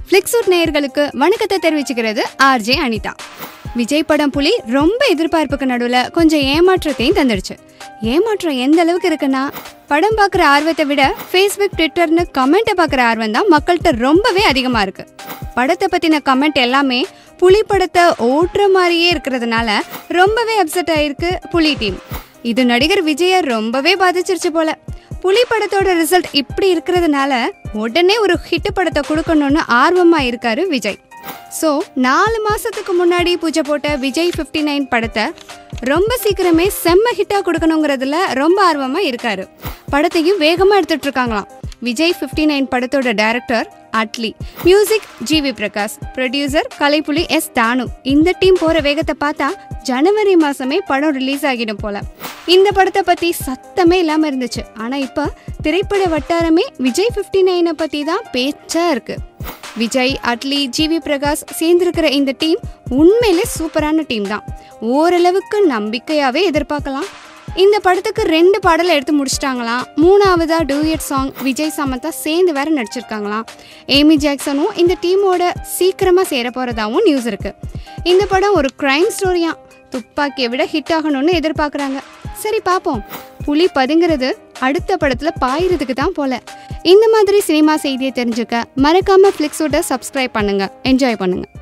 ஃப்ளிக்ஸூட் நேயர்களுக்கு வணக்கத்தை தெரிவிச்சுக்கிறது ஆர்ஜே அனிதா. விஜய் படம் புலி ரொம்ப எதிர்பார்ப்புக்கு நடுவில் கொஞ்சம் ஏமாற்றத்தையும் தந்துடுச்சு. ஏமாற்றம் எந்த அளவுக்கு இருக்குன்னா, படம் பார்க்குற ஆர்வத்தை விட ஃபேஸ்புக் ட்விட்டர்னு கமெண்ட்டை பார்க்குற ஆர்வம் தான் மக்கள்கிட்ட ரொம்பவே அதிகமாக இருக்குது. படத்தை பற்றின கமெண்ட் எல்லாமே புலி படத்தை ஓட்டுற மாதிரியே இருக்கிறதுனால ரொம்பவே அப்செட் ஆகிருக்கு புலி டீம். இது நடிகர் விஜயை ரொம்பவே பாதிச்சிருச்சு போல. புலி படத்தோட ரிசல்ட் இப்படி இருக்கிறதுனால உடனே ஒரு ஹிட் படத்தை கொடுக்கணும்னு ஆர்வமாக இருக்காரு விஜய். ஸோ 4 மாதத்துக்கு முன்னாடி பூஜை போட்ட விஜய் 59 படத்தை ரொம்ப சீக்கிரமே செம்ம ஹிட்டாக கொடுக்கணுங்கிறதுல ரொம்ப ஆர்வமாக இருக்காரு. படத்தையும் வேகமாக எடுத்துகிட்டு இருக்காங்களாம். விஜய் 59 படத்தோட director Atlee, music GV Prakash, producer Kalaipuli S Thanu. இந்த டீம் போகிற வேகத்தை பார்த்தா ஜனவரி மாதமே படம் ரிலீஸ் ஆகிடும் போல. இந்த படத்தை பற்றி சத்தமே இல்லாமல் இருந்துச்சு. ஆனால் இப்போ திரைப்பட வட்டாரமே விஜய் 59 பற்றி தான் பேச்சாக இருக்குது. விஜய், அட்லி, ஜிவி பிரகாஷ் சேர்ந்திருக்கிற இந்த டீம் உண்மையிலே சூப்பரான டீம் தான். ஓரளவுக்கு நம்பிக்கையாகவே எதிர்பார்க்கலாம். இந்த படத்துக்கு 2 பாடலை எடுத்து முடிச்சிட்டாங்களாம். 3ஆவதா டூயட் சாங் விஜய் சமந்தா சேர்ந்து வேற நடிச்சிருக்காங்களாம். ஏமி ஜாக்சனும் இந்த டீமோட சீக்கிரமாக சேர போகிறதாவும் நியூஸ் இருக்குது. இந்த படம் ஒரு கிரைம் ஸ்டோரியா, துப்பாக்கியை விட ஹிட் ஆகணும்னு எதிர்பார்க்குறாங்க. சரி பார்ப்போம். புலி பதுங்கிறது அடுத்த படத்தில் பாயிறதுக்கு தான் போல. இந்த மாதிரி சினிமா செய்தியை தெரிஞ்சுக்க மறக்காமல் ஃப்ளிக்ஸூட்டை சப்ஸ்கிரைப் பண்ணுங்கள். என்ஜாய் பண்ணுங்கள்.